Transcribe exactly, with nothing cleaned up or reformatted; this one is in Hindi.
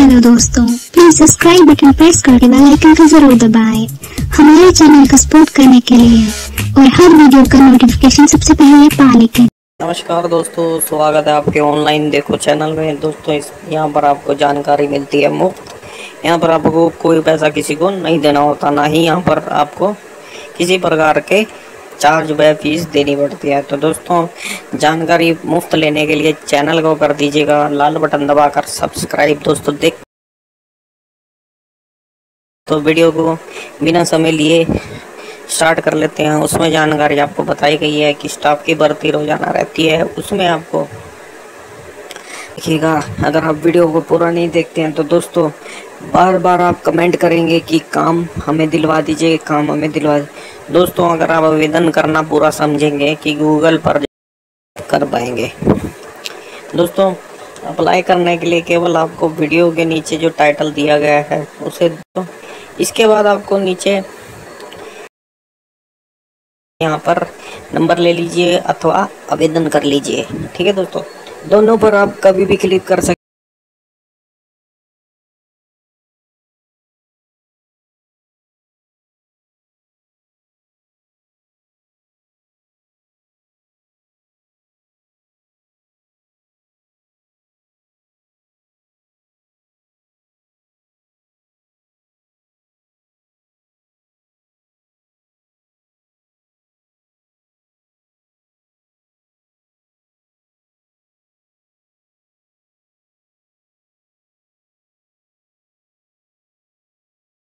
हेलो दोस्तों, प्लीज सब्सक्राइब बटन प्रेस करके बेल आइकन को जरूर दबाएं हमारे चैनल को सपोर्ट करने के लिए और हर वीडियो का नोटिफिकेशन सबसे पहले पाने के। नमस्कार दोस्तों, स्वागत है आपके ऑनलाइन देखो चैनल में। दोस्तों इस यहाँ पर आपको जानकारी मिलती है मुफ्त। यहाँ पर आपको कोई पैसा किसी को नहीं देना होता, ना ही यहाँ पर आपको किसी प्रकार के चार्ज व फीस देनी पड़ती है। तो दोस्तों जानकारी मुफ्त लेने के लिए चैनल को कर दीजिएगा लाल बटन दबाकर सब्सक्राइब। दोस्तों देख तो वीडियो को बिना समय लिए स्टार्ट कर लेते हैं। उसमें जानकारी आपको बताई गई है कि स्टाफ की भर्ती रोजाना रहती है। उसमें आपको देखिएगा, अगर आप वीडियो को पूरा नहीं देखते हैं तो दोस्तों बार बार आप कमेंट करेंगे कि काम हमें दिलवा दीजिए, काम हमें दिलवा दीजिए। दोस्तों अगर आप आवेदन करना पूरा समझेंगे कि गूगल पर कर पाएंगे। दोस्तों अप्लाई करने के लिए केवल आपको वीडियो के नीचे जो टाइटल दिया गया है उसे तो इसके बाद आपको नीचे यहाँ पर नंबर ले लीजिए अथवा आवेदन कर लीजिए। ठीक है दोस्तों, दोनों पर आप कभी भी क्लिक कर सकते